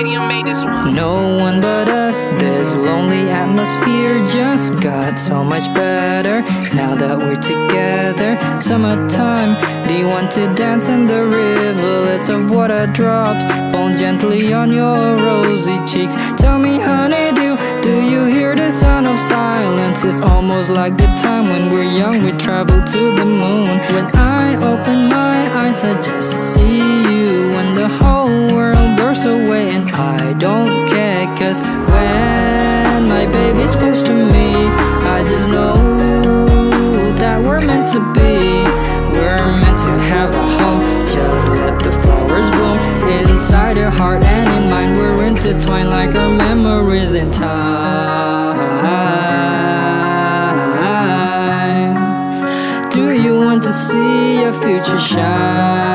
Heydium made this one. No one but us, this lonely atmosphere just got so much better now that we're together. Summertime, do you want to dance in the rivulets of water drops fall gently on your rosy cheeks? Tell me, honey, do you hear the sound of silence? It's almost like the time when we're young, we travel to the moon. When I open my eyes, I just see you. When the whole world blurs away and I don't care, 'cause when my baby's close to me, I just know that we're meant to be. We're meant to have a home. Just let the flowers bloom inside your heart and in mine. We're intertwined like our memories in time. Do you want to see your future shine?